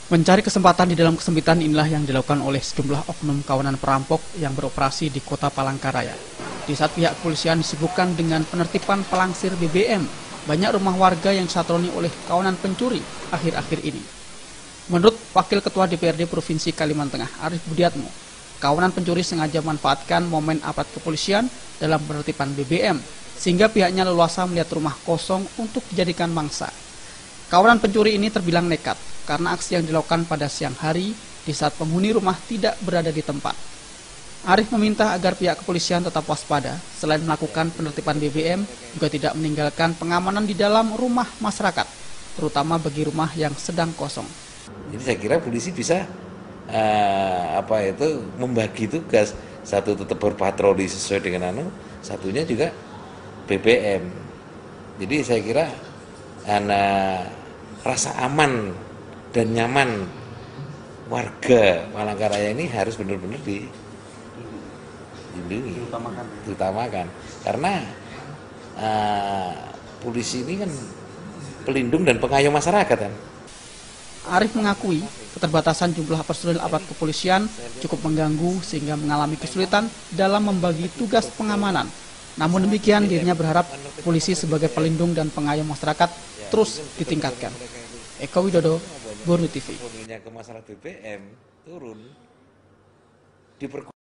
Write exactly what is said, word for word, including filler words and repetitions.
Mencari kesempatan di dalam kesempitan inilah yang dilakukan oleh sejumlah oknum kawanan perampok yang beroperasi di kota Palangkaraya. Di saat pihak kepolisian disibukkan dengan penertiban pelangsir B B M, banyak rumah warga yang disatroni oleh kawanan pencuri akhir-akhir ini. Menurut Wakil Ketua D P R D Provinsi Kalimantan Tengah, Arief Budiatmo, kawanan pencuri sengaja memanfaatkan momen aparat kepolisian dalam penertiban B B M, sehingga pihaknya leluasa melihat rumah kosong untuk dijadikan mangsa. Kawanan pencuri ini terbilang nekat karena aksi yang dilakukan pada siang hari di saat penghuni rumah tidak berada di tempat. Arief meminta agar pihak kepolisian tetap waspada selain melakukan penertiban B B M, juga tidak meninggalkan pengamanan di dalam rumah masyarakat, terutama bagi rumah yang sedang kosong. Jadi saya kira polisi bisa uh, apa itu membagi tugas, satu tetap berpatroli sesuai dengan anu, satunya juga B B M. Jadi saya kira anak rasa aman dan nyaman warga Palangkaraya ini harus benar-benar dilindungi, diutamakan. diutamakan. Karena uh, polisi ini kan pelindung dan pengayom masyarakat kan. Arief mengakui keterbatasan jumlah personil aparat kepolisian cukup mengganggu sehingga mengalami kesulitan dalam membagi tugas pengamanan. Namun demikian, dirinya berharap polisi sebagai pelindung dan pengayom masyarakat terus ditingkatkan. Eko Widodo, Borneo T V.